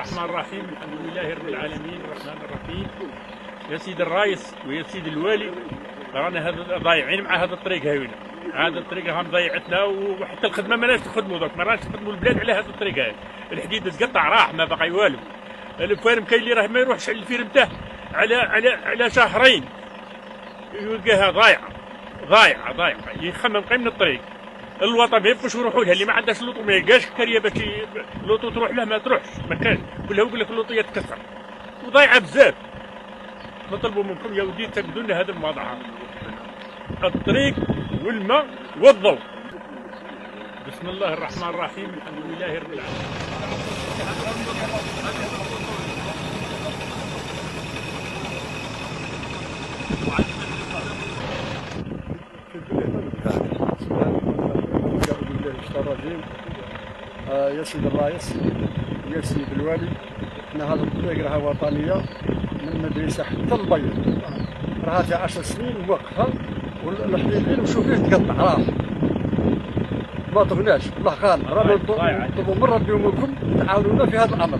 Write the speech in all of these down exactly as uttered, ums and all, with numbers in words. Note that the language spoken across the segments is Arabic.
الرحمن الرحيم. الحمد لله رب العالمين الرحمن الرحيم. يا سيدي الرئيس ويا سيدي الوالي، رانا هذا ضايعين مع هذا الطريق هاوينا، هذا الطريق راهم ضيعتنا، وحتى الخدمه ما ناش تخدموا دوك، ما راش تخدموا البلاد على هذا الطريق هذا. الحديد تقطع راح ما بقى والو. الفارم كاين اللي راه ما يروحش على الفيرم تاعه على على على شهرين يلقاها ضايعه ضايعه ضايعه، يخمم قيم من الطريق. الوطن ما يبقوش يروحوا لها، اللي ما عندهاش لوطو ما يلقاش كاريه باش لوطو تروح له، ما تروحش ما كانش، كلها يقول لك اللوطيه تكسر وضايعه بزاف. نطلبوا منكم يا ودي تاكدوا لنا هذا الموضوع، الطريق والماء والضوء. بسم الله الرحمن الرحيم. الحمد لله رب العالمين. الرجيم. آه يا سيدي الرئيس يا سيدي الوالي، ان هذا الطريق راها وطنيه من المدرسه حتى البيض، راها تاع عشر سنين موقفه، والحديد نمشيو فيه تقطع راه ما طغناش. الله خان رانا نطلبوا من ربي ومنكم تعاونونا في هذا الامر.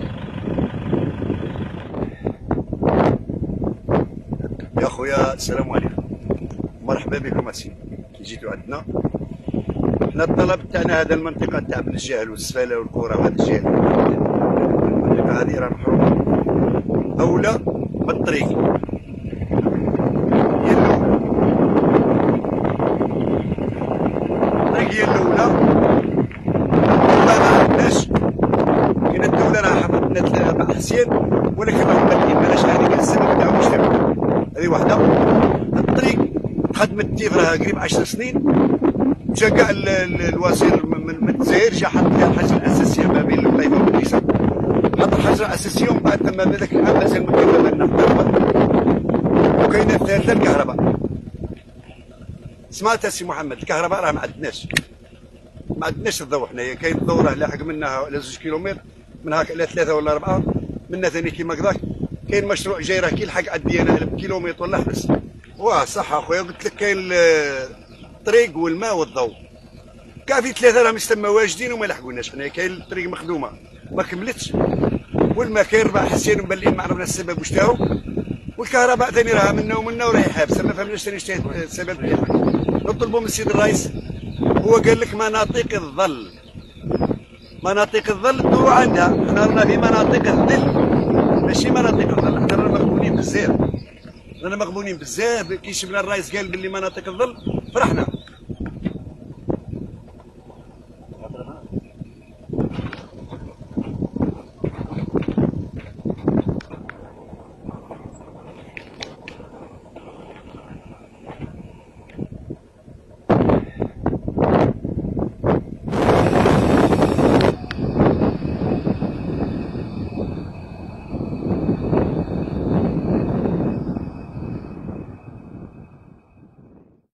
يا خويا السلام عليكم، مرحبا بكم اسي كي جيتوا عندنا. حنا الطلب تاعنا هذا المنطقه تاع بن الجهل والسفاله والقرى وهذا الجهل، المنطقه هذه راه محرومه اولى بالطريق هي الاولى. الطريق هي الاولى، والله ما عندناش. كاين الدوله راه حفظت لنا اربع حسين، ولكن راهم بادئين مالاش هذيك السبب تاعهم مجتمع. هذه وحده. الطريق خدمت تيف راها قريب عشر سنين، جا كاع الوسيط من الجزائر جا حط فيها الحاجه الاساسيه ما بين القيفه والمدرسه، حط الحاجه الاساسيه ومن بعد تم هذاك العام مازال مكمله لنا حتى. وكاينه الثالثه الكهرباء. سمعت سي محمد، الكهرباء راه ما عندناش ما عندناش الضوء حنايا. كاين الضوء راه لاحق منا على زوج كيلومتر، من هاك على ثلاثه ولا اربعه، منا ثاني كيما كذاك. كاين مشروع جاي راه كيلحق عندي انا بكيلومتر ولا حبس. واه صح اخويا، قلت لك كاين الطريق والماء والضوء، كاع في ثلاثه راهم يسمى واجدين وما لحقوناش. حنا كاين الطريق مخدومه ما كملتش، والماء كاين ربع حسين مبلين ما عرفنا السبب واش تاعو، والكهرباء ثاني راها منا ومنا وراهي حابسه ما فهمناش ثاني واش السبب ديالها. نطلبوا من السيد الرئيس، هو قال لك مناطق الظل، مناطق الظل الضوء عندها، حنا رانا في مناطق الظل ماشي مناطق الظل. حنا رانا مغبونين بزاف، رانا مغبونين بزاف. كي شفنا الرئيس قال باللي مناطق الظل فرحنا.